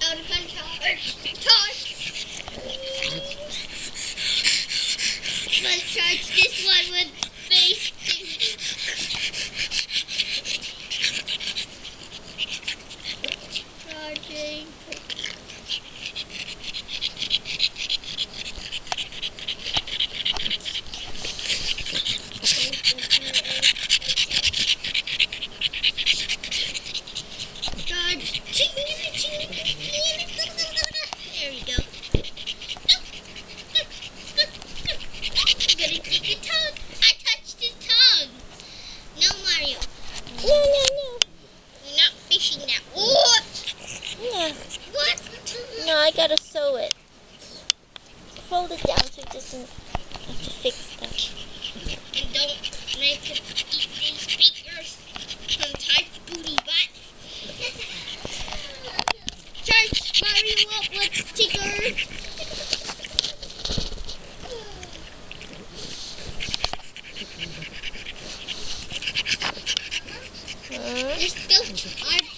out of control. Charge. Let's charge this one with base thingy. Charging. There we go. I'm gonna take your tongue. I touched his tongue. No, Mario. No. You're not fishing that. What? Yeah. What? No, I gotta sew it. Fold it down so it doesn't have to fix that. And don't make it eat these speakers from tight booty butt. Charge Mario up with stickers. There's still